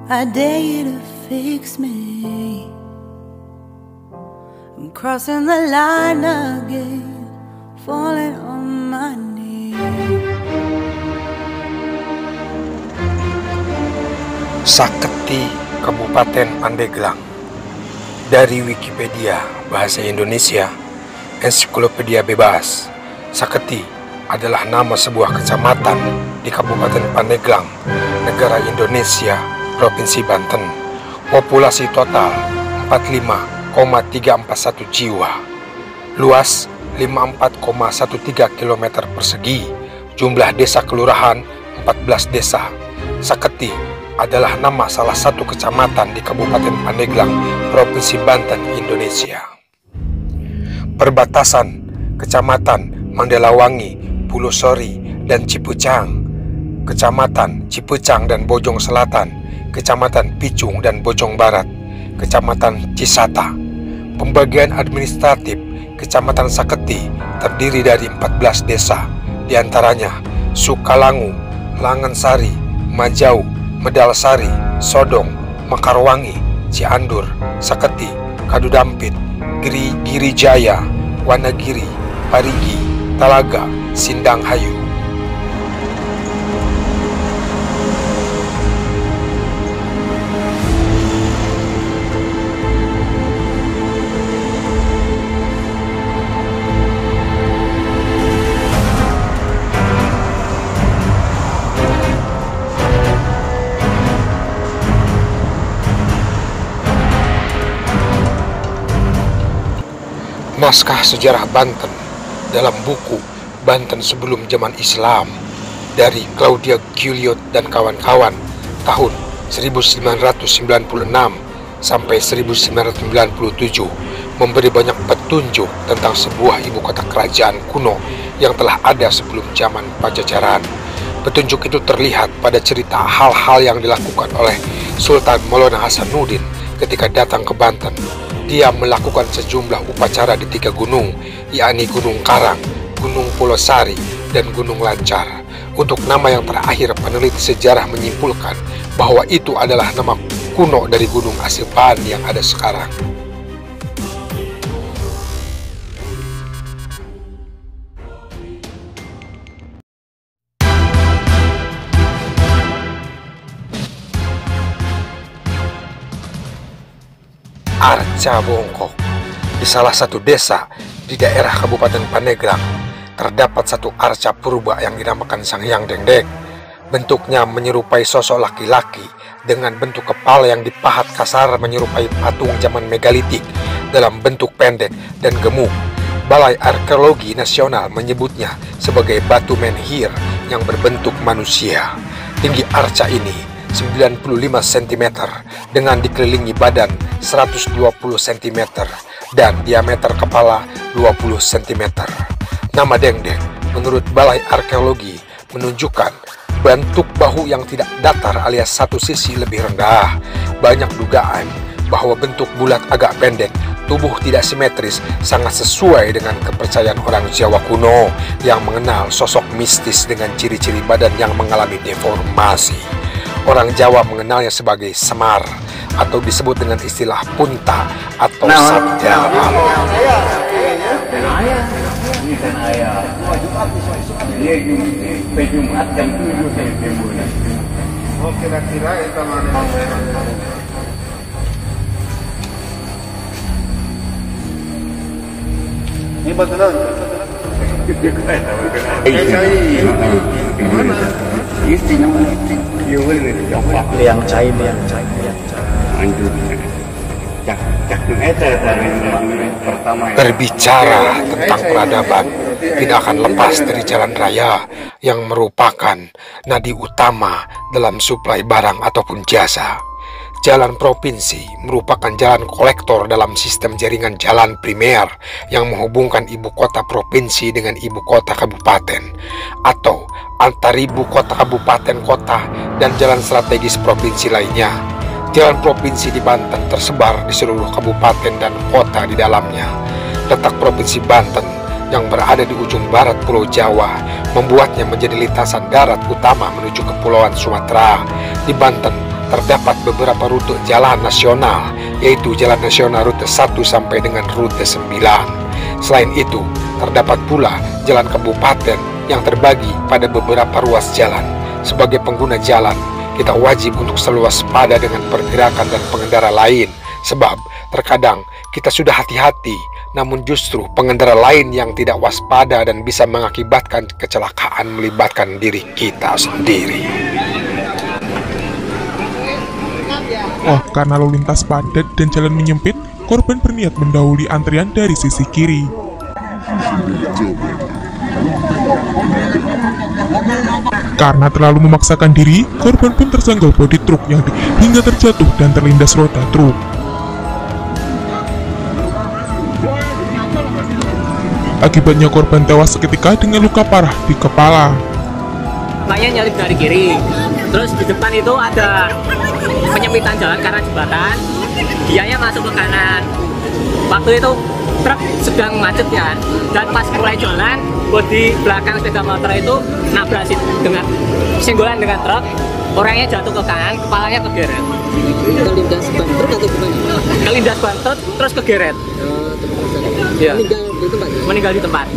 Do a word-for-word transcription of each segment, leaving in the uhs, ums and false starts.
I dare you to fix me. I'm crossing the line again, falling on my knees. Saketi, Kabupaten Pandeglang. Dari Wikipedia Bahasa Indonesia, Ensiklopedia Bebas, Saketi adalah nama sebuah kecamatan di Kabupaten Pandeglang, negara Indonesia, Provinsi Banten. Populasi total empat puluh lima koma tiga empat satu jiwa. Luas lima puluh empat koma tiga belas kilometer persegi. Jumlah desa kelurahan empat belas desa. Saketi adalah nama salah satu kecamatan di Kabupaten Pandeglang, Provinsi Banten, Indonesia. Perbatasan Kecamatan Mandalawangi, Pulosori, dan Cipucang, Kecamatan Cipucang dan Bojong Selatan, Kecamatan Picung dan Bojong Barat, Kecamatan Cisata. Pembagian administratif Kecamatan Saketi terdiri dari empat belas desa, diantaranya Sukalangu, Langansari, Majau, Medalsari, Sodong, Mekarwangi, Ciandur, Saketi, Kadudampit, Giri, Girijaya, Wanagiri, Parigi, Talaga, Sindanghayu. Naskah sejarah Banten dalam buku Banten Sebelum Zaman Islam dari Claudia Guilliot dan kawan-kawan tahun seribu sembilan ratus sembilan puluh enam sampai seribu sembilan ratus sembilan puluh tujuh memberi banyak petunjuk tentang sebuah ibu kota kerajaan kuno yang telah ada sebelum zaman Pajajaran. Petunjuk itu terlihat pada cerita hal-hal yang dilakukan oleh Sultan Maulana Hasanuddin ketika datang ke Banten. Dia melakukan sejumlah upacara di tiga gunung, yakni Gunung Karang, Gunung Pulosari, dan Gunung Lancar. Untuk nama yang terakhir, peneliti sejarah menyimpulkan bahwa itu adalah nama kuno dari Gunung Aseban yang ada sekarang. Arca Bongkok. Di salah satu desa di daerah Kabupaten Pandeglang terdapat satu arca purba yang dinamakan Sang Hyang Dengdek. Bentuknya menyerupai sosok laki-laki dengan bentuk kepala yang dipahat kasar menyerupai patung zaman megalitik dalam bentuk pendek dan gemuk. Balai Arkeologi Nasional menyebutnya sebagai batu menhir yang berbentuk manusia. Tinggi arca ini sembilan puluh lima sentimeter dengan dikelilingi badan seratus dua puluh sentimeter dan diameter kepala dua puluh sentimeter. Nama Dengdek menurut Balai Arkeologi menunjukkan bentuk bahu yang tidak datar alias satu sisi lebih rendah. Banyak dugaan bahwa bentuk bulat agak pendek, tubuh tidak simetris sangat sesuai dengan kepercayaan orang Jawa kuno yang mengenal sosok mistis dengan ciri-ciri badan yang mengalami deformasi. Orang Jawa mengenalnya sebagai semar atau disebut dengan istilah punta atau sabda alam. Ini bagaimana? Liang cai, liang cai, liang cai. Berbicara tentang peradaban tidak akan lepas dari jalan raya yang merupakan nadi utama dalam suplai barang ataupun jasa. Jalan provinsi merupakan jalan kolektor dalam sistem jaringan jalan primer yang menghubungkan ibu kota provinsi dengan ibu kota kabupaten atau antar ibu kota kabupaten kota dan jalan strategis provinsi lainnya. Jalan provinsi di Banten tersebar di seluruh kabupaten dan kota di dalamnya. Letak provinsi Banten yang berada di ujung barat Pulau Jawa membuatnya menjadi lintasan darat utama menuju Kepulauan Sumatera. Di Banten terdapat beberapa rute jalan nasional, yaitu Jalan Nasional Rute satu sampai dengan Rute sembilan. Selain itu, terdapat pula jalan kabupaten yang terbagi pada beberapa ruas jalan. Sebagai pengguna jalan, kita wajib untuk selalu waspada dengan pergerakan dan pengendara lain, sebab terkadang kita sudah hati-hati, namun justru pengendara lain yang tidak waspada dan bisa mengakibatkan kecelakaan melibatkan diri kita sendiri. Oh, karena lalu lintas padat dan jalan menyempit, korban berniat mendahului antrian dari sisi kiri. Karena terlalu memaksakan diri, korban pun tersenggol bodi truk yang di- hingga terjatuh dan terlindas roda truk. Akibatnya korban tewas seketika dengan luka parah di kepala. Makanya nyalip dari kiri, terus di depan itu ada penyempitan jalan karena jembatan, dianya masuk ke kanan. Waktu itu truk sedang macet ya, dan pas mulai jalan, bodi belakang sepeda motor itu nabrak dengan senggolan dengan truk, orangnya jatuh ke kanan, kepalanya kegeret. Kelindas ban truk atau gimana? Kelindas ban truk terus kegeret. Oh, terus Ya. meninggal di tempat. Meninggal di tempat.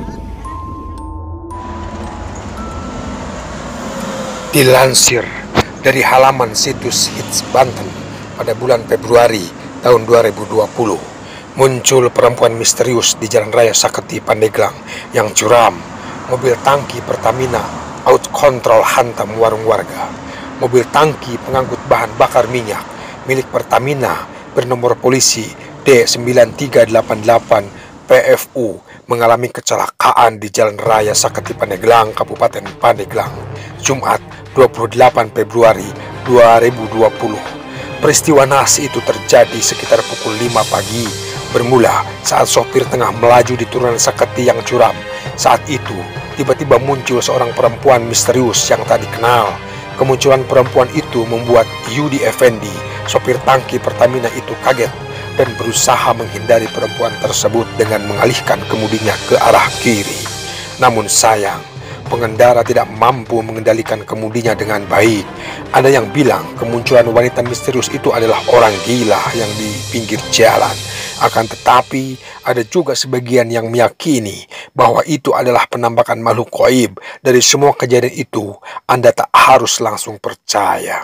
Dilansir dari halaman situs Hits Banten pada bulan Februari tahun dua ribu dua puluh, muncul perempuan misterius di Jalan Raya Saketi Pandeglang yang curam. Mobil tangki Pertamina out control hantam warung warga. Mobil tangki pengangkut bahan bakar minyak milik Pertamina bernomor polisi D sembilan tiga delapan delapan P F U mengalami kecelakaan di Jalan Raya Saketi Pandeglang, Kabupaten Pandeglang, Jumat dua puluh delapan Februari dua ribu dua puluh. Peristiwa naas itu terjadi sekitar pukul lima pagi, bermula saat sopir tengah melaju di turunan Saketi yang curam. Saat itu, tiba-tiba muncul seorang perempuan misterius yang tak dikenal. Kemunculan perempuan itu membuat Yudi Effendi, sopir tangki Pertamina itu kaget dan berusaha menghindari perempuan tersebut dengan mengalihkan kemudinya ke arah kiri. Namun sayang, pengendara tidak mampu mengendalikan kemudinya dengan baik. Ada yang bilang kemunculan wanita misterius itu adalah orang gila yang di pinggir jalan. Akan tetapi, ada juga sebagian yang meyakini bahwa itu adalah penampakan makhluk gaib. Dari semua kejadian itu, Anda tak harus langsung percaya.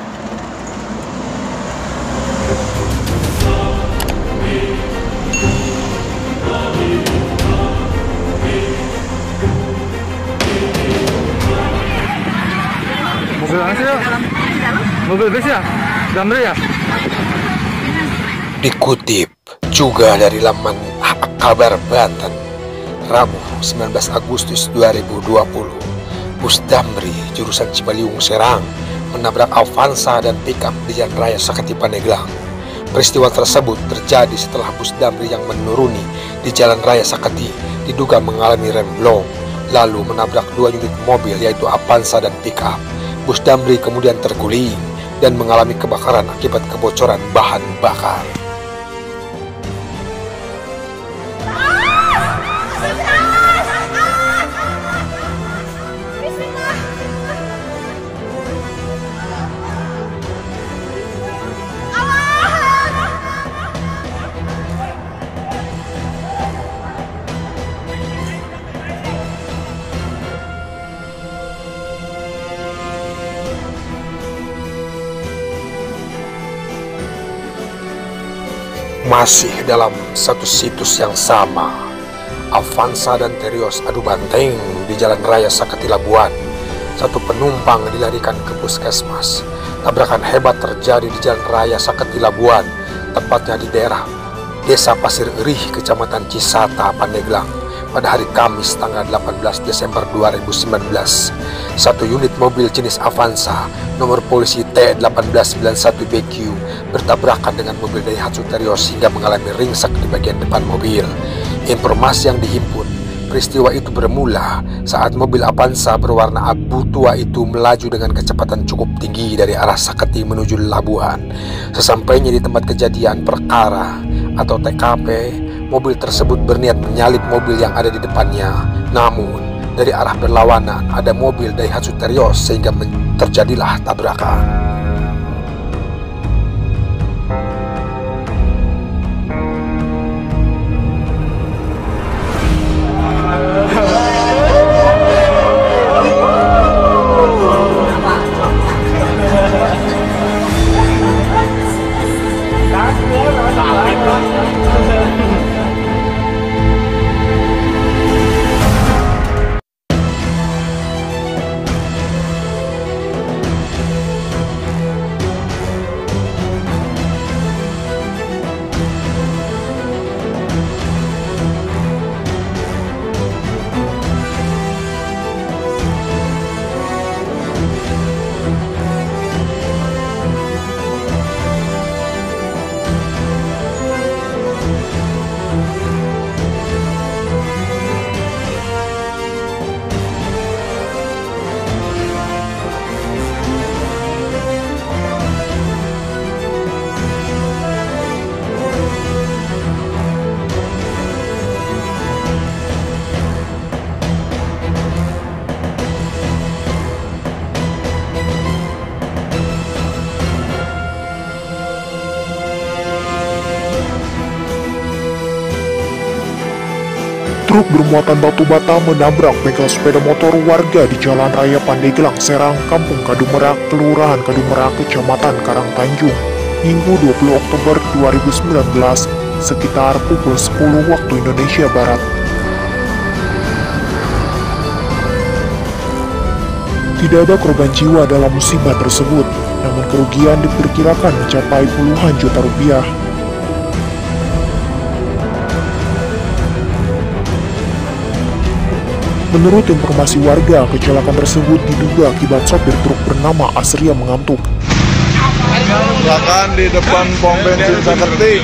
Mobil mana sih ya? Mobil bus ya? Damri ya? Dikutip juga dari laman Kabar Banten, Rabu sembilan belas Agustus dua ribu dua puluh, bus Damri jurusan Cibaliung Serang menabrak Avanza dan pickup di Jalan Raya Saketi Pandeglang. Peristiwa tersebut terjadi setelah bus Damri yang menuruni di Jalan Raya Saketi diduga mengalami remblong, lalu menabrak dua unit mobil yaitu Avanza dan pickup. Bus Damri kemudian terguling dan mengalami kebakaran akibat kebocoran bahan bakar. Masih dalam satu situs yang sama, Avanza dan Terios adu banteng di Jalan Raya Saketi Labuan. Satu penumpang dilarikan ke puskesmas. Tabrakan hebat terjadi di Jalan Raya Saketi Labuan, tepatnya di daerah Desa Pasir Erih, Kecamatan Cisata, Pandeglang, pada hari Kamis tanggal delapan belas Desember dua ribu sembilan belas. Satu unit mobil jenis Avanza nomor polisi T satu delapan sembilan satu B Q bertabrakan dengan mobil Daihatsu Terios hingga mengalami ringsek di bagian depan mobil. Informasi yang dihimpun, peristiwa itu bermula saat mobil Avanza berwarna abu tua itu melaju dengan kecepatan cukup tinggi dari arah Saketi menuju Labuan. Sesampainya di tempat kejadian perkara atau T K P, mobil tersebut berniat menyalip mobil yang ada di depannya. Namun, dari arah berlawanan ada mobil Daihatsu Terios sehingga terjadilah tabrakan. Truk bermuatan batu bata menabrak bengkel sepeda motor warga di Jalan Raya Pandeglang, Serang, Kampung Kadumerak, Kelurahan Kadumerak, Kecamatan Karangtanjung, Minggu dua puluh Oktober dua ribu sembilan belas, sekitar pukul sepuluh waktu Indonesia Barat. Tidak ada korban jiwa dalam musibah tersebut, namun kerugian diperkirakan mencapai puluhan juta rupiah. Menurut informasi warga, kecelakaan tersebut diduga akibat sopir truk bernama Asria mengantuk. Kecelakaan di depan pom bensin Sakerti.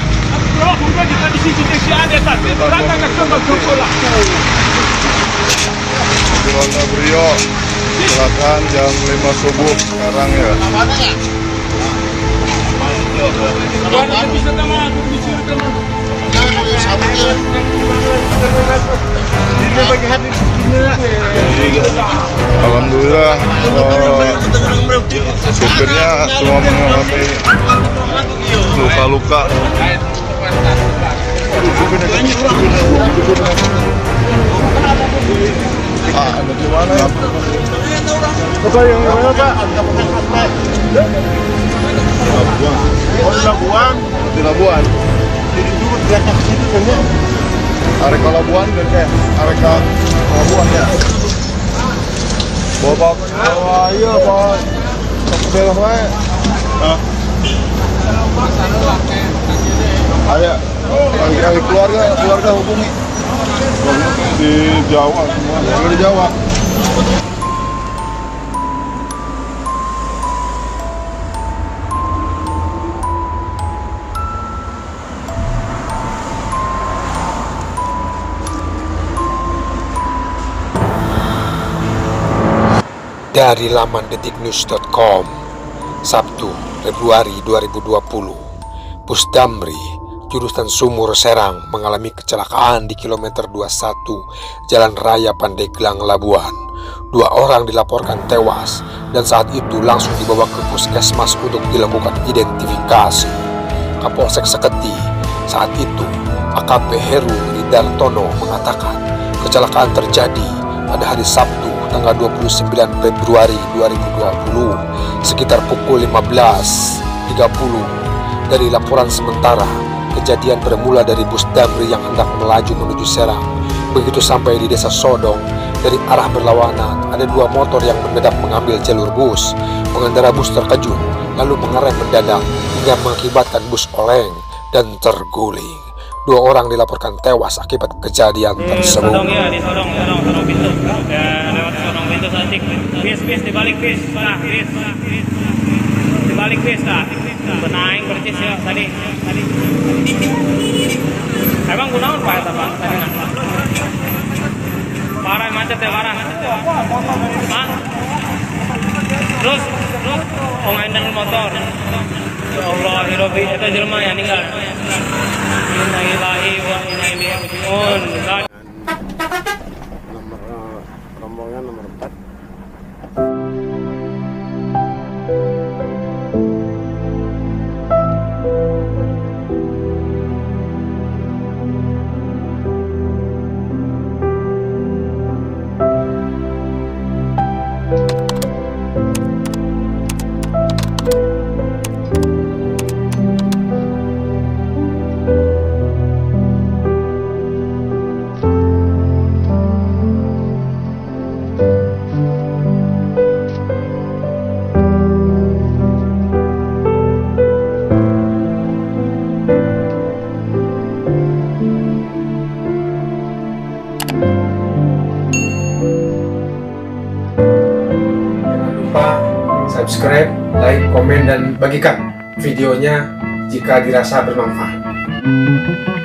Di Ronda Brio, kecelakaan jam lima subuh sekarang ya. Alhamdulillah, uh, supirnya cuma mengalami luka-luka. Ah, ada di mana ya? Apa yang mana Pak? Labuan. Oh, di Labuan. Di Labuan. Jadi dulu belakang situ kan ya? Areka Labuan dan kayak Areka Labuan ya. Bawa bawa iya bawa sepeda wae. Hah? Ayo, lagi keluarga keluarga hubungi. Di Jawa semua, yang di Jawa. Dari laman detik news dot com, Sabtu, Februari dua ribu dua puluh, bus Damri, jurusan Sumur Serang, mengalami kecelakaan di kilometer dua puluh satu Jalan Raya Pandeglang, Labuan. Dua orang dilaporkan tewas dan saat itu langsung dibawa ke puskesmas untuk dilakukan identifikasi. Kapolsek Seketi saat itu, A K P Heru Ridartono, mengatakan kecelakaan terjadi pada hari Sabtu tanggal dua puluh sembilan Februari dua ribu dua puluh sekitar pukul lima belas tiga puluh. Dari laporan sementara, kejadian bermula dari bus Damri yang hendak melaju menuju Serang. Begitu sampai di desa Sodong, dari arah berlawanan ada dua motor yang mendadak mengambil jalur bus. Pengendara bus terkejut lalu mengerem mendadak hingga mengakibatkan bus oleng dan terguling. Dua orang dilaporkan tewas akibat kejadian tersebut. Sodong ya, di Sodong, Sodong, Sodong pintu. Ya, lewat Sodong pintu Satik. Bis, bis, dibalik bis, nah, bis. Dibalik bis, nah. Benaing percis ya, tadi. Tadi. Emang gunawan Pak eta Pak? Tadi nah. Parah macet ya, parah. Hah? Terus, terus, oh ngendang motor. Ya Allah, Hirobi, itu jelma ya ninggal. Inna ilahi wa inna ilaihi raji'un. Nomor rombongan nomor empat. Subscribe, like, komen, dan bagikan videonya jika dirasa bermanfaat.